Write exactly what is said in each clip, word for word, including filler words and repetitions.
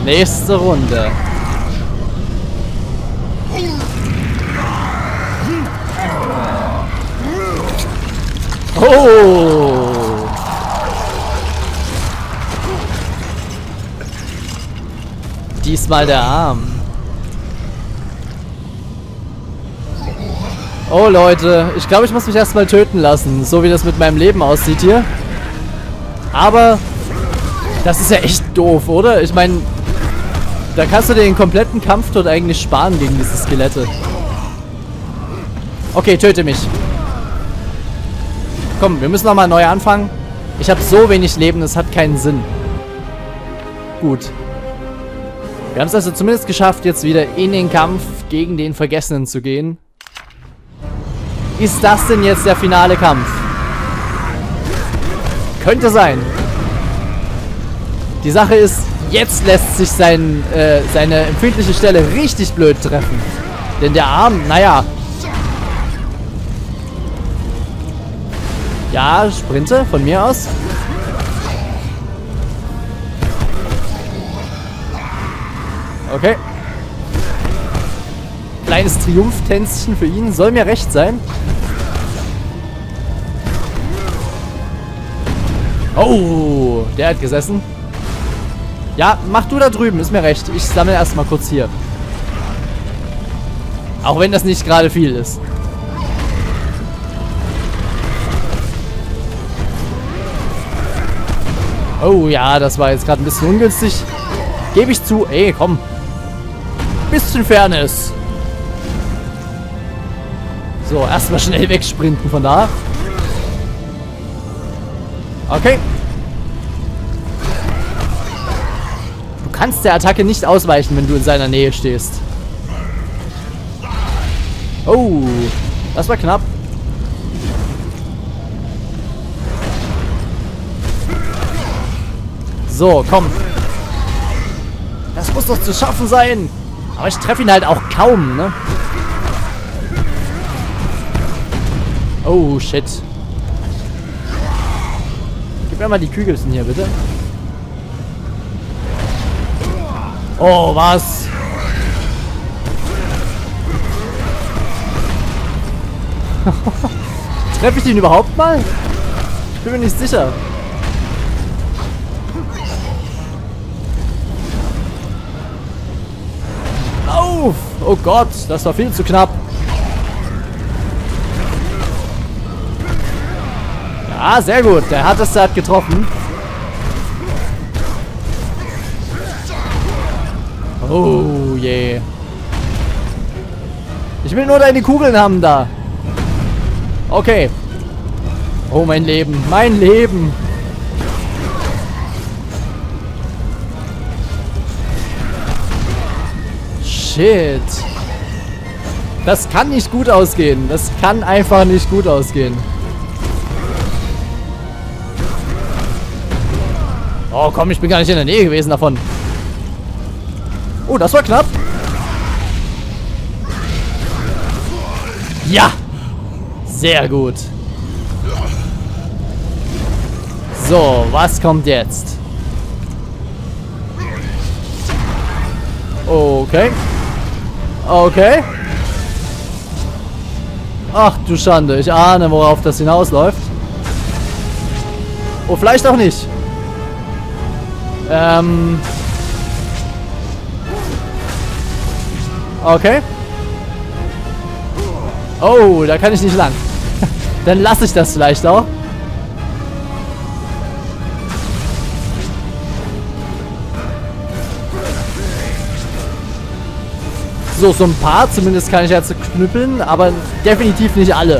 Nächste Runde. Oh! Diesmal der Arm. Oh Leute, ich glaube, ich muss mich erstmal töten lassen, so wie das mit meinem Leben aussieht hier. Aber das ist ja echt doof, oder? Ich meine, da kannst du den kompletten Kampf dort eigentlich sparen gegen diese Skelette. Okay, töte mich. Komm, wir müssen nochmal neu anfangen. Ich habe so wenig Leben, das hat keinen Sinn. Gut. Wir haben es also zumindest geschafft, jetzt wieder in den Kampf gegen den Vergessenen zu gehen. Ist das denn jetzt der finale Kampf? Könnte sein. Die Sache ist, jetzt lässt sich sein, äh, seine empfindliche Stelle richtig blöd treffen. Denn der Arm, naja. Ja, Sprinte von mir aus. Okay. Kleines Triumphtänzchen für ihn. Soll mir recht sein. Oh, der hat gesessen. Ja, mach du da drüben. Ist mir recht. Ich sammle erstmal kurz hier. Auch wenn das nicht gerade viel ist. Oh ja, das war jetzt gerade ein bisschen ungünstig. Gebe ich zu. Ey, komm. Bisschen Fairness. So, erstmal schnell wegsprinten von da. Okay. Du kannst der Attacke nicht ausweichen, wenn du in seiner Nähe stehst. Oh, das war knapp. So, komm. Das muss doch zu schaffen sein. Aber ich treffe ihn halt auch kaum, ne? Oh, shit. Gib mir mal die Kügelchen hier, bitte. Oh, was? Treffe ich den überhaupt mal? Ich bin mir nicht sicher. Auf! Oh Gott, das war viel zu knapp. Ja, sehr gut. Der Härteste hat getroffen. Oh je. Yeah. Ich will nur deine Kugeln haben da. Okay. Oh, mein Leben. Mein Leben. Shit. Das kann nicht gut ausgehen. Das kann einfach nicht gut ausgehen. Oh komm, ich bin gar nicht in der Nähe gewesen davon. Oh, das war knapp. Ja. Sehr gut. So, was kommt jetzt? Okay. Okay. Ach du Schande, ich ahne, worauf das hinausläuft. Oh, vielleicht auch nicht. Ähm. Okay. Oh, da kann ich nicht lang. Dann lasse ich das vielleicht auch. So, so ein paar zumindest kann ich jetzt knüppeln, aber definitiv nicht alle.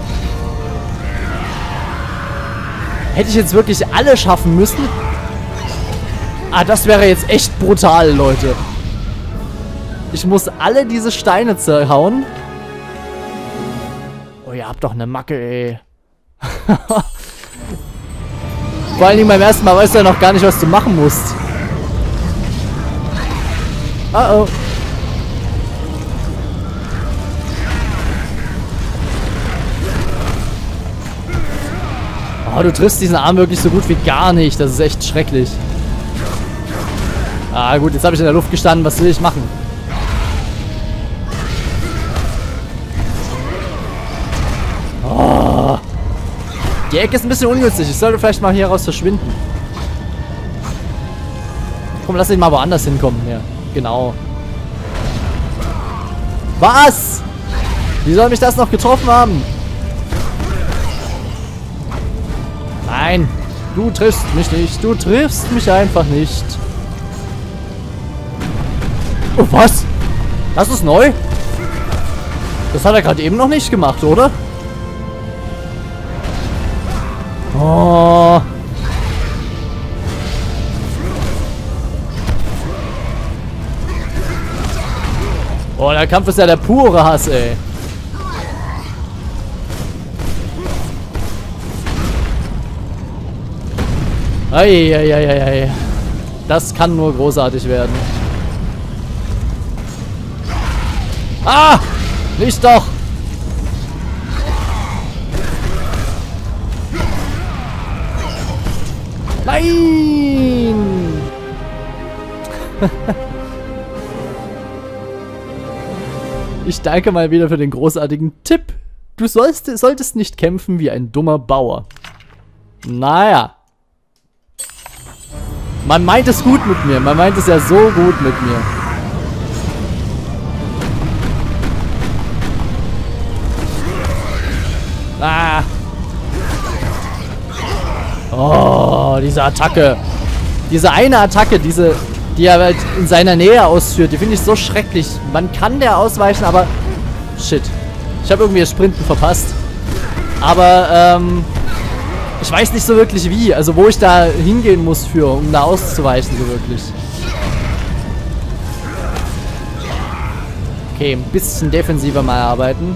Hätte ich jetzt wirklich alle schaffen müssen? Ah, das wäre jetzt echt brutal, Leute. Ich muss alle diese Steine zerhauen. Oh, ihr habt doch eine Macke, ey. Vor allen Dingen beim ersten Mal weißt du ja noch gar nicht, was du machen musst. Oh oh. Oh, du triffst diesen Arm wirklich so gut wie gar nicht. Das ist echt schrecklich. Ah gut, jetzt habe ich in der Luft gestanden. Was will ich machen? Oh. Die Ecke ist ein bisschen ungünstig. Ich sollte vielleicht mal hier raus verschwinden. Komm, lass ihn mal woanders hinkommen. Ja, genau. Was? Wie soll mich das noch getroffen haben? Nein. Du triffst mich nicht. Du triffst mich einfach nicht. Oh, was? Das ist neu? Das hat er gerade eben noch nicht gemacht, oder? Oh. Oh, der Kampf ist ja der pure Hass, ey. Eieieiei. Das kann nur großartig werden. Ah! Nicht doch! Nein! Ich danke mal wieder für den großartigen Tipp. Du sollst, solltest nicht kämpfen wie ein dummer Bauer. Naja. Man meint es gut mit mir. Man meint es ja so gut mit mir. Ah. Oh, diese Attacke. Diese eine Attacke, diese, die er halt in seiner Nähe ausführt, die finde ich so schrecklich. Man kann der ausweichen, aber... Shit. Ich habe irgendwie das Sprinten verpasst. Aber, ähm... ich weiß nicht so wirklich wie. Also wo ich da hingehen muss für, um da auszuweichen, so wirklich. Okay, ein bisschen defensiver mal arbeiten.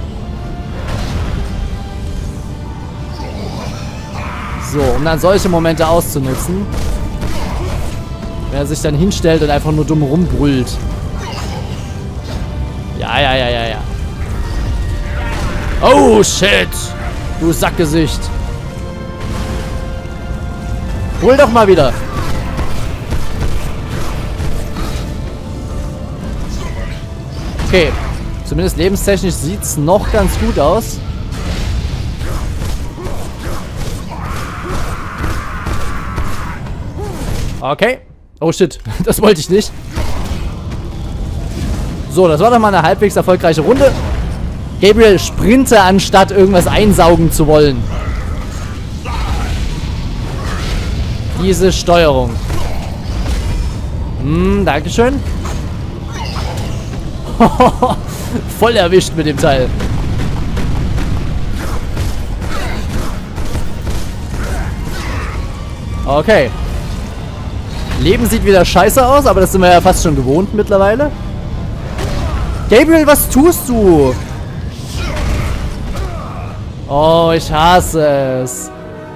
So, um dann solche Momente auszunutzen. Wenn er sich dann hinstellt und einfach nur dumm rumbrüllt. Ja, ja, ja, ja, ja. Oh, shit. Du Sackgesicht. Hol doch mal wieder. Okay. Zumindest lebenstechnisch sieht es noch ganz gut aus. Okay. Oh shit. Das wollte ich nicht. So, das war doch mal eine halbwegs erfolgreiche Runde. Gabriel, sprinte, anstatt irgendwas einsaugen zu wollen. Diese Steuerung. Hm, dankeschön. Voll erwischt mit dem Teil. Okay. Leben sieht wieder scheiße aus, aber das sind wir ja fast schon gewohnt mittlerweile. Gabriel, was tust du? Oh, ich hasse es.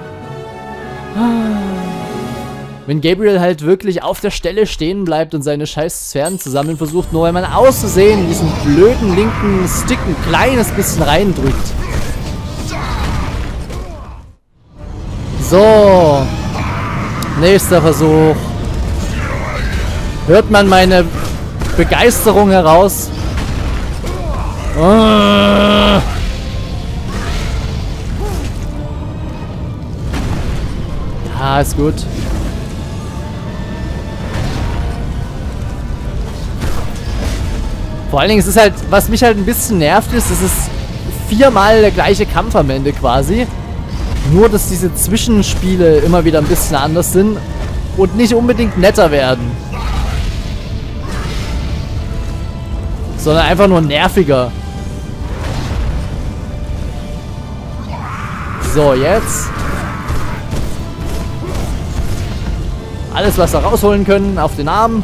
Wenn Gabriel halt wirklich auf der Stelle stehen bleibt und seine scheiß Sphären zusammen versucht, nur einmal auszusehen, in diesen blöden linken Stick ein kleines bisschen reindrückt. So. Nächster Versuch. Hört man meine Begeisterung heraus? Uh. Ja, ist gut. Vor allen Dingen, es ist halt, was mich halt ein bisschen nervt, ist, es ist viermal der gleiche Kampf am Ende quasi. Nur, dass diese Zwischenspiele immer wieder ein bisschen anders sind und nicht unbedingt netter werden. Sondern einfach nur nerviger. So, jetzt. Alles, was wir rausholen können, auf den Arm.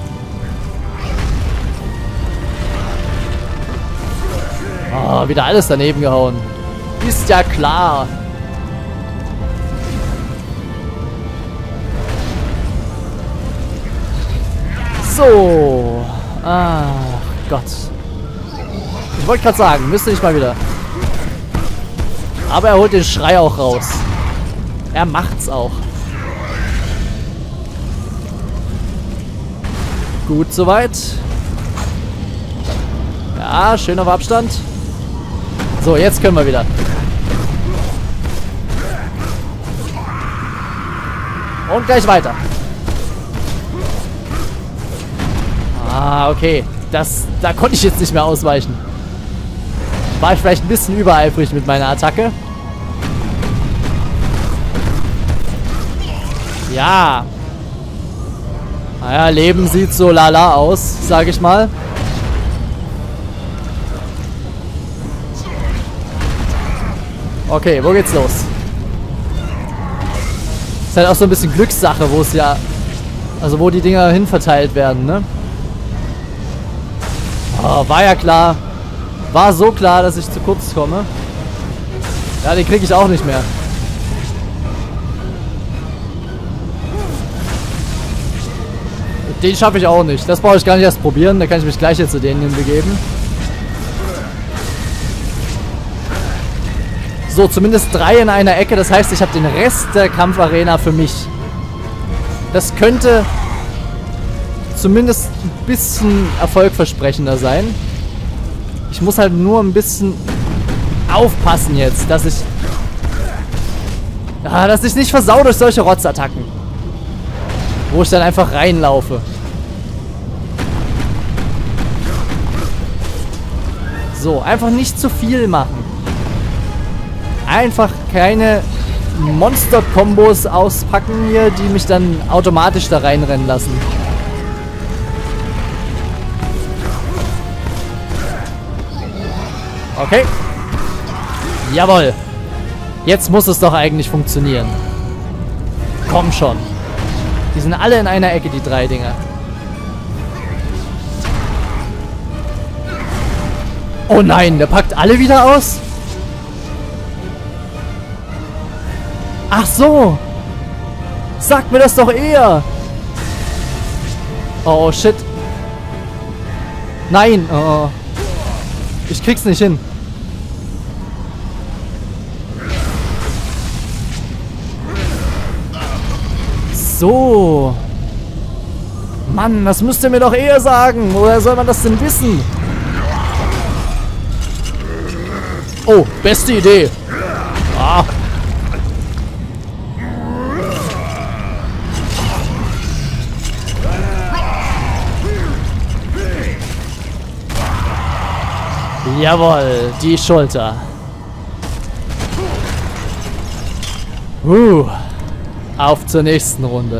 Oh, wieder alles daneben gehauen. Ist ja klar. So. Ach Gott. Ich wollte gerade sagen, müsste ich mal wieder. Aber er holt den Schrei auch raus. Er macht's auch. Gut soweit. Ja, schön auf Abstand. So, jetzt können wir wieder. Und gleich weiter. Ah, okay. Das, da konnte ich jetzt nicht mehr ausweichen. War ich vielleicht ein bisschen übereifrig mit meiner Attacke. Ja. Naja, Leben sieht so lala aus, sag ich mal. Okay, wo geht's los? Ist halt auch so ein bisschen Glückssache, wo es ja... Also wo die Dinger hin verteilt werden, ne? Oh, war ja klar. War so klar, dass ich zu kurz komme. Ja, den kriege ich auch nicht mehr. Den schaffe ich auch nicht. Das brauche ich gar nicht erst probieren. Da kann ich mich gleich jetzt zu denen hinbegeben. So, zumindest drei in einer Ecke. Das heißt, ich habe den Rest der Kampfarena für mich. Das könnte zumindest ein bisschen erfolgversprechender sein. Ich muss halt nur ein bisschen aufpassen jetzt, dass ich... Ja, dass ich nicht versau durch solche Rotzattacken. Wo ich dann einfach reinlaufe. So, einfach nicht zu viel machen. Einfach keine Monster-Kombos auspacken hier, die mich dann automatisch da reinrennen lassen. Okay. Jawohl. Jetzt muss es doch eigentlich funktionieren. Komm schon. Die sind alle in einer Ecke, die drei Dinger. Oh nein, der packt alle wieder aus? Ach so. Sag mir das doch eher. Oh, shit. Nein. Oh. Ich krieg's nicht hin. So. Mann, das müsst ihr mir doch eher sagen. Woher soll man das denn wissen? Oh, beste Idee. Ah. Jawohl, die Schulter. Uh, auf zur nächsten Runde.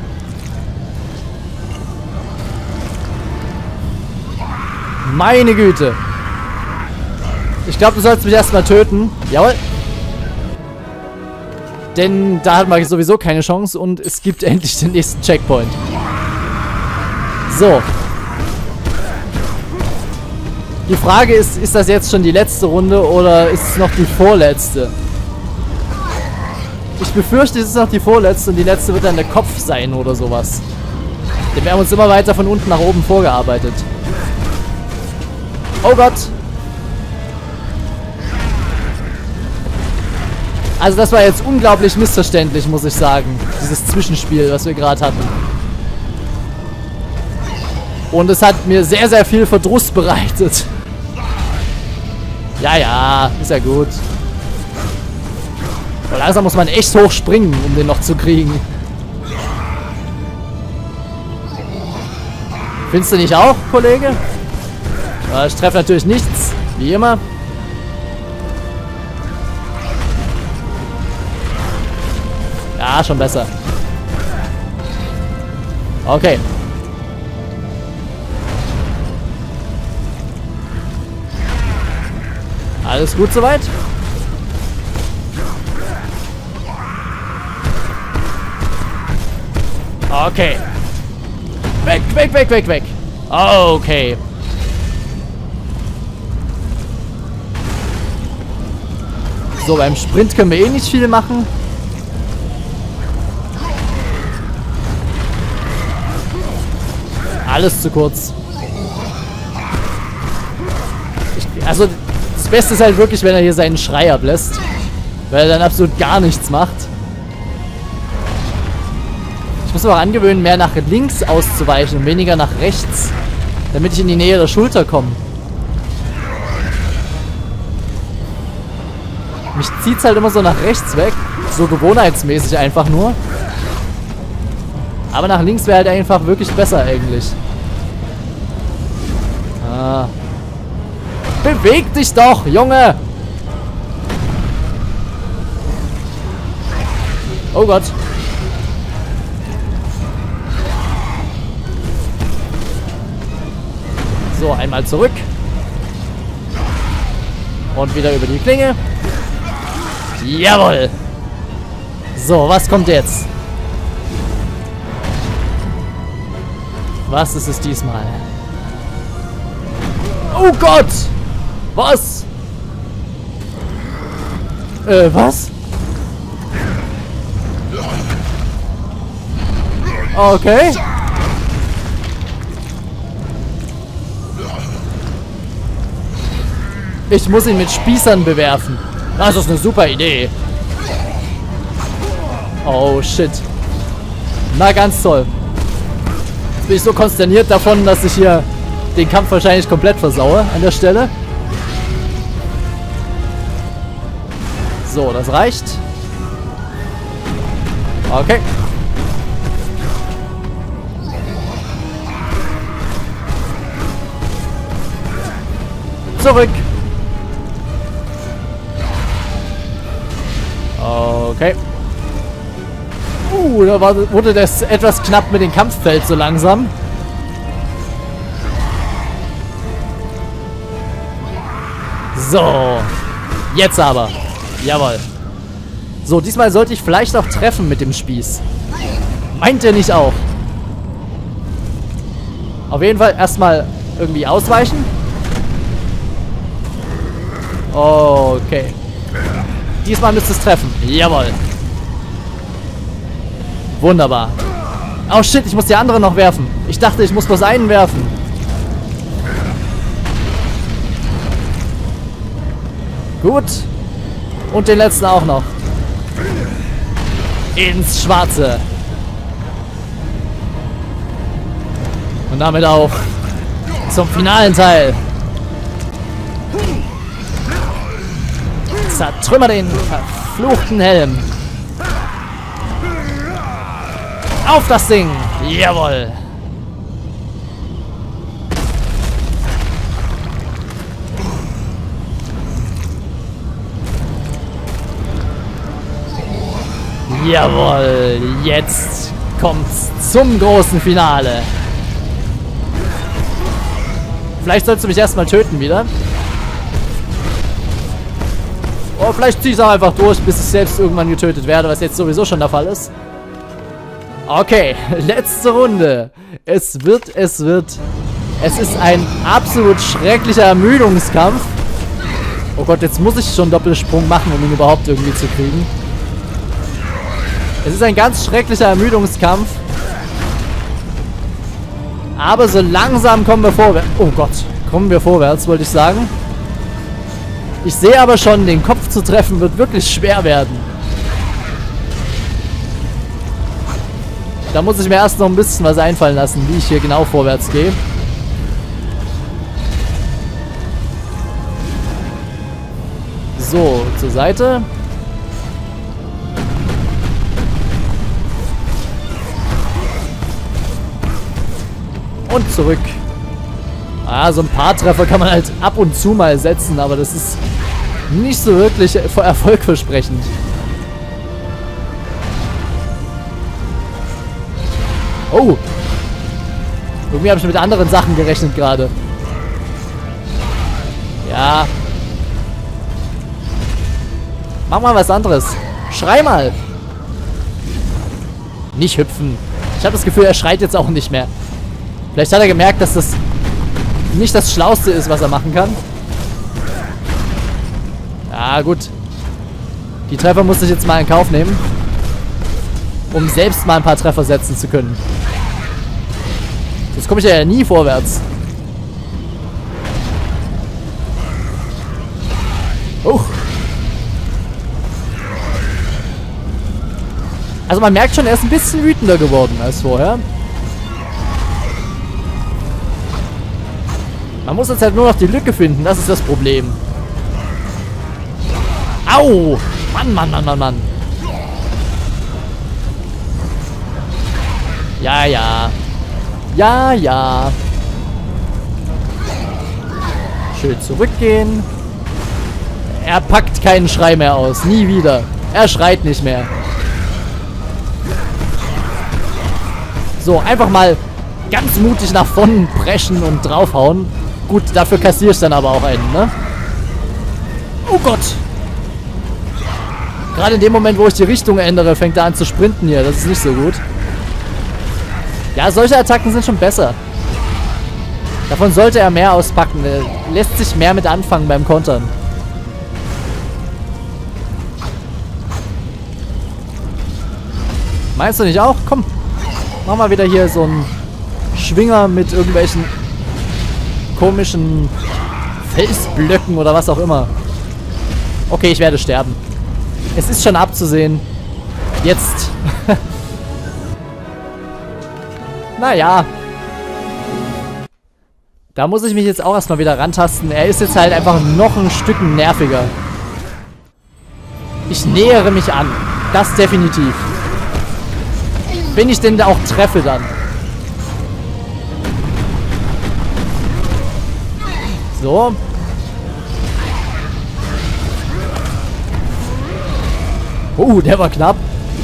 Meine Güte. Ich glaube, du sollst mich erstmal töten. Jawohl. Denn da hat man sowieso keine Chance und es gibt endlich den nächsten Checkpoint. So. Die Frage ist, ist das jetzt schon die letzte Runde oder ist es noch die vorletzte? Ich befürchte, es ist noch die vorletzte und die letzte wird dann der Kopf sein oder sowas. Denn wir haben uns immer weiter von unten nach oben vorgearbeitet. Oh Gott! Also das war jetzt unglaublich missverständlich, muss ich sagen. Dieses Zwischenspiel, was wir gerade hatten. Und es hat mir sehr, sehr viel Verdruss bereitet. Ja, ja, ist ja gut. Aber langsam muss man echt hoch springen, um den noch zu kriegen. Findest du nicht auch, Kollege? Ja, ich treffe natürlich nichts, wie immer. Ja, schon besser. Okay. Alles gut soweit? Okay. Weg, weg, weg, weg, weg. Okay. So, beim Sprint können wir eh nicht viel machen. Alles zu kurz. Ich, also, das Beste ist halt wirklich, wenn er hier seinen Schrei ablässt. Weil er dann absolut gar nichts macht. Ich muss mir auch angewöhnen, mehr nach links auszuweichen und weniger nach rechts. Damit ich in die Nähe der Schulter komme. Mich zieht es halt immer so nach rechts weg. So gewohnheitsmäßig einfach nur. Aber nach links wäre halt einfach wirklich besser eigentlich. Ah. Beweg dich doch, Junge! Oh Gott. So, einmal zurück. Und wieder über die Klinge. Jawohl. So, was kommt jetzt? Was ist es diesmal? Oh Gott! Was? Äh, was? Okay. Ich muss ihn mit Spießern bewerfen. Das ist eine super Idee. Oh, shit. Na, ganz toll. Jetzt bin ich so konsterniert davon, dass ich hier den Kampf wahrscheinlich komplett versaue an der Stelle. So, das reicht. Okay. Zurück. Okay. Uh, da war, wurde das etwas knapp mit dem Kampffeld so langsam. So. Jetzt aber. Jawohl. So, diesmal sollte ich vielleicht auch treffen mit dem Spieß. Meint ihr nicht auch? Auf jeden Fall erstmal irgendwie ausweichen. Okay. Diesmal müsste es treffen. Jawohl. Wunderbar. Oh shit, ich muss die andere noch werfen. Ich dachte, ich muss bloß einen werfen. Gut. Und den letzten auch noch. Ins Schwarze. Und damit auch zum finalen Teil. Zertrümmer den verfluchten Helm. Auf das Ding! Jawohl! Jawohl! Jetzt kommt's zum großen Finale. Vielleicht sollst du mich erstmal töten wieder. Oder vielleicht ziehe ich es auch einfach durch, bis ich selbst irgendwann getötet werde, was jetzt sowieso schon der Fall ist. Okay, letzte Runde. Es wird, es wird. Es ist ein absolut schrecklicher Ermüdungskampf. Oh Gott, jetzt muss ich schon Doppelsprung machen, um ihn überhaupt irgendwie zu kriegen. Es ist ein ganz schrecklicher Ermüdungskampf. Aber so langsam kommen wir vorwärts. Oh Gott, kommen wir vorwärts, wollte ich sagen. Ich sehe aber schon, den Kopf zu treffen wird wirklich schwer werden. Da muss ich mir erst noch ein bisschen was einfallen lassen, wie ich hier genau vorwärts gehe. So, zur Seite. Und zurück. Ah, so ein paar Treffer kann man halt ab und zu mal setzen, aber das ist nicht so wirklich erfolgversprechend. Oh! Irgendwie habe ich mit anderen Sachen gerechnet gerade. Ja. Mach mal was anderes. Schrei mal. Nicht hüpfen. Ich habe das Gefühl, er schreit jetzt auch nicht mehr. Vielleicht hat er gemerkt, dass das nicht das Schlauste ist, was er machen kann. Ja, gut. Die Treffer musste ich jetzt mal in Kauf nehmen, um selbst mal ein paar Treffer setzen zu können. Sonst komme ich ja nie vorwärts. Oh. Also man merkt schon, er ist ein bisschen wütender geworden als vorher. Man muss jetzt halt nur noch die Lücke finden, das ist das Problem. Au! Mann, Mann, Mann, Mann, Mann. Ja, ja. Ja, ja. Schön zurückgehen. Er packt keinen Schrei mehr aus. Nie wieder. Er schreit nicht mehr. So, einfach mal ganz mutig nach vorne preschen und draufhauen. Gut, dafür kassiere ich dann aber auch einen, ne? Oh Gott! Gerade in dem Moment, wo ich die Richtung ändere, fängt er an zu sprinten hier. Das ist nicht so gut. Ja, solche Attacken sind schon besser. Davon sollte er mehr auspacken. Er lässt sich mehr mit anfangen beim Kontern. Meinst du nicht auch? Komm. Mach mal wieder hier so einen Schwinger mit irgendwelchen komischen Felsblöcken oder was auch immer. Okay, ich werde sterben. Es ist schon abzusehen. Jetzt. Naja. Da muss ich mich jetzt auch erstmal wieder rantasten. Er ist jetzt halt einfach noch ein Stück nerviger. Ich nähere mich an. Das definitiv. Wenn ich denn auch treffe dann. So. Oh, der war knapp.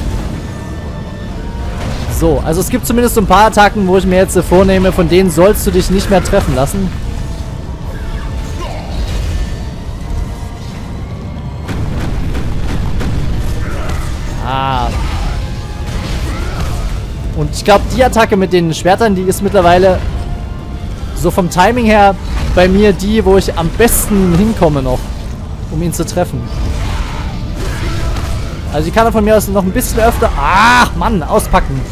So, also es gibt zumindest so ein paar Attacken, wo ich mir jetzt vornehme, von denen sollst du dich nicht mehr treffen lassen. Ah. Und ich glaube, die Attacke mit den Schwertern, die ist mittlerweile so vom Timing her bei mir die, wo ich am besten hinkomme noch, um ihn zu treffen. Also die kann er von mir aus noch ein bisschen öfter... Ach, Mann, auspacken.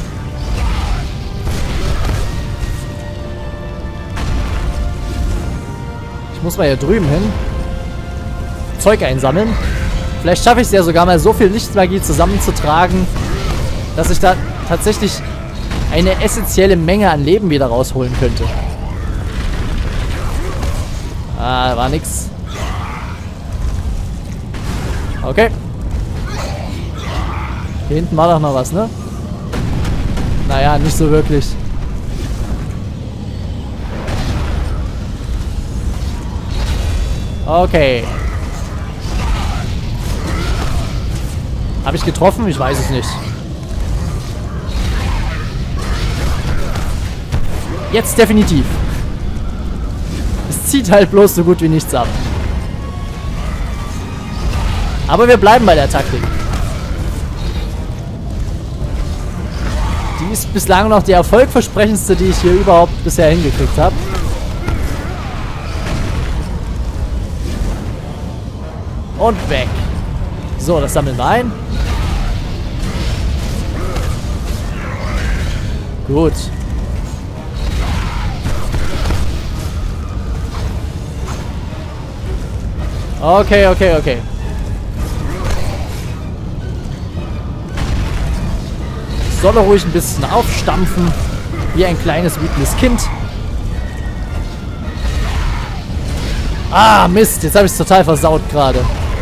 Ich muss mal hier drüben hin. Zeug einsammeln. Vielleicht schaffe ich es ja sogar mal so viel Lichtmagie zusammenzutragen, dass ich da tatsächlich eine essentielle Menge an Leben wieder rausholen könnte. Ah, war nix. Okay. Hier hinten war doch noch was, ne? Naja, nicht so wirklich. Okay. Habe ich getroffen? Ich weiß es nicht. Jetzt definitiv. Es zieht halt bloß so gut wie nichts ab. Aber wir bleiben bei der Taktik. Die ist bislang noch die erfolgversprechendste, die ich hier überhaupt bisher hingekriegt habe. Und weg. So, das sammeln wir ein. Gut. Okay, okay, okay. Soll er ruhig ein bisschen aufstampfen. Wie ein kleines, wütendes Kind. Ah, Mist. Jetzt habe ich es total versaut gerade.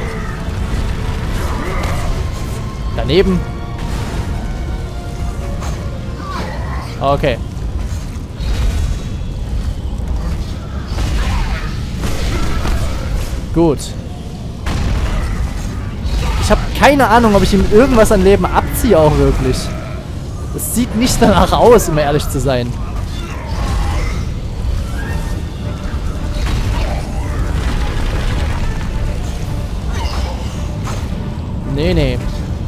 Daneben. Okay. Gut. Ich habe keine Ahnung, ob ich ihm irgendwas an Leben abziehe auch wirklich. Es sieht nicht danach aus, um ehrlich zu sein. Nee, nee.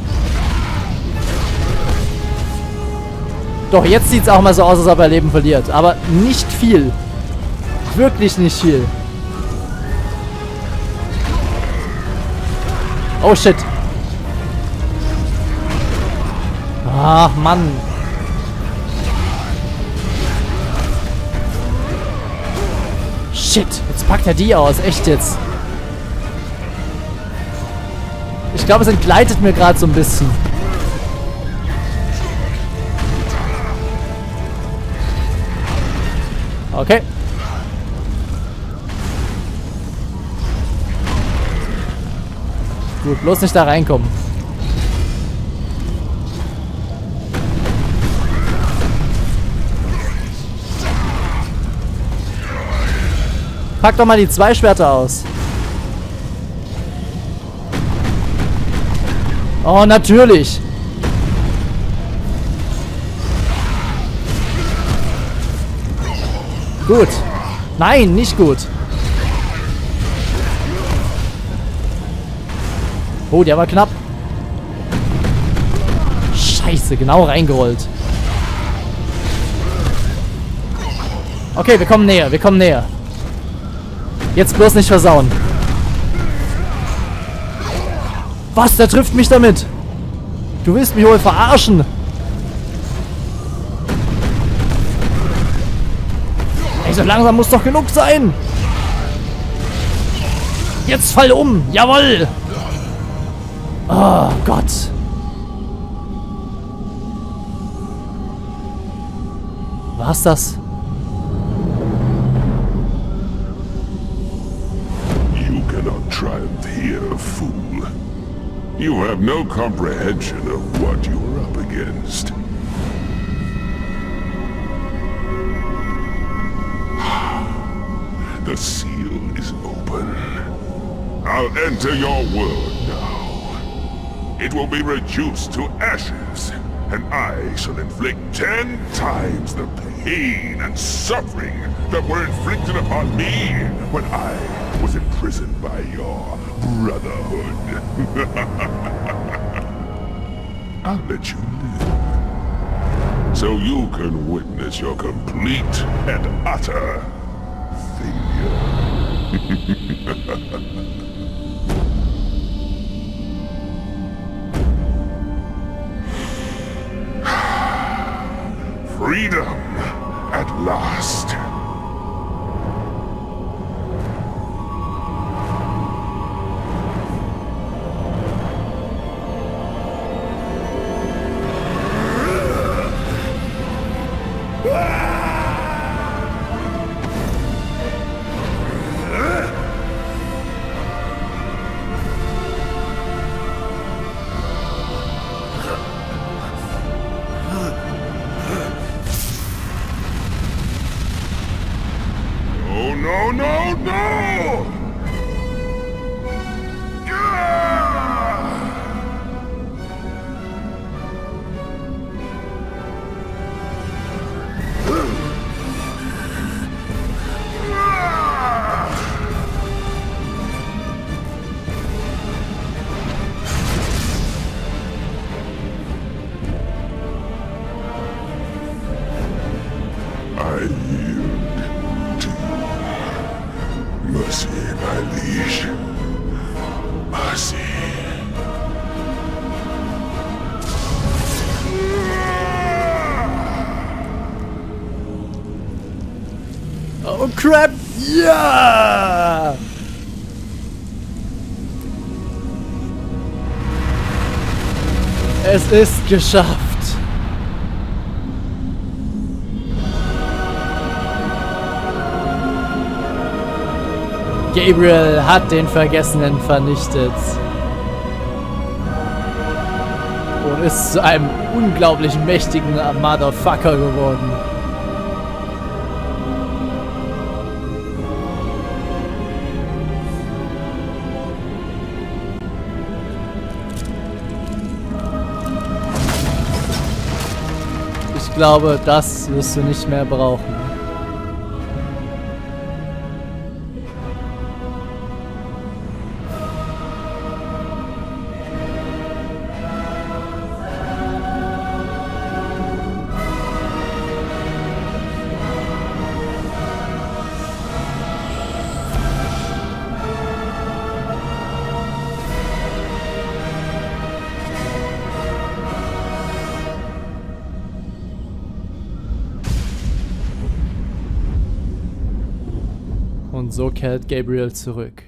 Doch, jetzt sieht es auch mal so aus, als ob er Leben verliert. Aber nicht viel. Wirklich nicht viel. Oh, shit. Ach, Mann. Shit. Jetzt packt er die aus. Echt jetzt. Ich glaube, es entgleitet mir gerade so ein bisschen. Okay. Gut, bloß nicht da reinkommen. Pack doch mal die zwei Schwerter aus. Oh, natürlich. Gut. Nein, nicht gut. Oh, der war knapp. Scheiße, genau reingerollt. Okay, wir kommen näher, wir kommen näher. Jetzt bloß nicht versauen. Was? Der trifft mich damit. Du willst mich wohl verarschen. Ey, so langsam muss doch genug sein. Jetzt fall um. Jawoll. Oh Gott. War's das? You cannot triumph here, fool. You have no comprehension of what you are up against. The seal is open. I'll enter your world now. It will be reduced to ashes, and I shall inflict ten times the pain and suffering that were inflicted upon me when I was imprisoned by your brotherhood. I'll let you live, so you can witness your complete and utter failure. Freedom at last. No, no, no! I yield to you. Mercy, my liege. Mercy. Oh crap! Ja! Es ist geschafft. Gabriel hat den Vergessenen vernichtet und ist zu einem unglaublich mächtigen Motherfucker geworden. Ich glaube, das wirst du nicht mehr brauchen. Und so kehrt Gabriel zurück.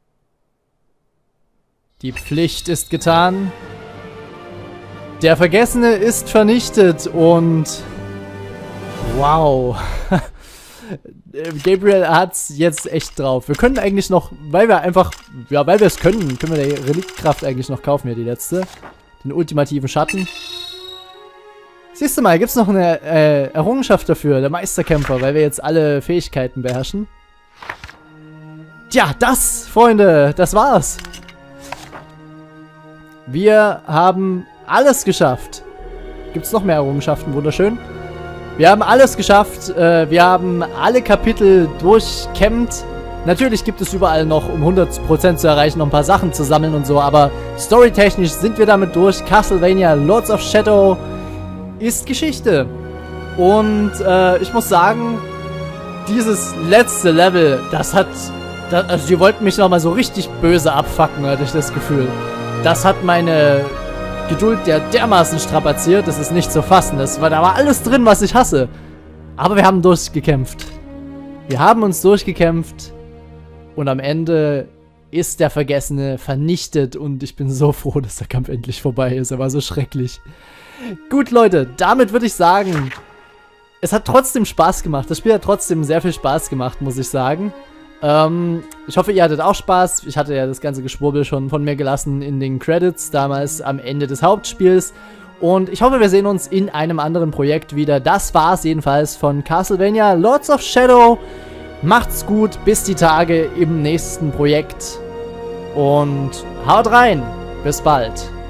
Die Pflicht ist getan. Der Vergessene ist vernichtet und... Wow. Gabriel hat's jetzt echt drauf. Wir können eigentlich noch, weil wir einfach, ja, weil wir es können, können wir die Reliktkraft eigentlich noch kaufen, ja, die letzte. Den ultimativen Schatten. Siehst du mal, gibt's noch eine äh, Errungenschaft dafür, der Meisterkämpfer, weil wir jetzt alle Fähigkeiten beherrschen. Tja, das, Freunde, das war's. Wir haben alles geschafft. Gibt's noch mehr Errungenschaften, wunderschön. Wir haben alles geschafft. Äh, wir haben alle Kapitel durchkämmt. Natürlich gibt es überall noch, um hundert Prozent zu erreichen, noch ein paar Sachen zu sammeln und so. Aber storytechnisch sind wir damit durch. Castlevania Lords of Shadow ist Geschichte. Und äh, ich muss sagen, dieses letzte Level, das hat... Das, also die wollten mich nochmal so richtig böse abfucken, hatte ich das Gefühl. Das hat meine... Geduld der dermaßen strapaziert, das ist nicht zu fassen. Das war, da war alles drin, was ich hasse. Aber wir haben durchgekämpft. Wir haben uns durchgekämpft. Und am Ende ist der Vergessene vernichtet. Und ich bin so froh, dass der Kampf endlich vorbei ist. Er war so schrecklich. Gut, Leute, damit würde ich sagen, es hat trotzdem Spaß gemacht. Das Spiel hat trotzdem sehr viel Spaß gemacht, muss ich sagen. Ähm, ich hoffe, ihr hattet auch Spaß. Ich hatte ja das ganze Geschwurbel schon von mir gelassen in den Credits, damals am Ende des Hauptspiels. Und ich hoffe, wir sehen uns in einem anderen Projekt wieder. Das war's jedenfalls von Castlevania Lords of Shadow. Macht's gut, bis die Tage im nächsten Projekt. Und haut rein. Bis bald.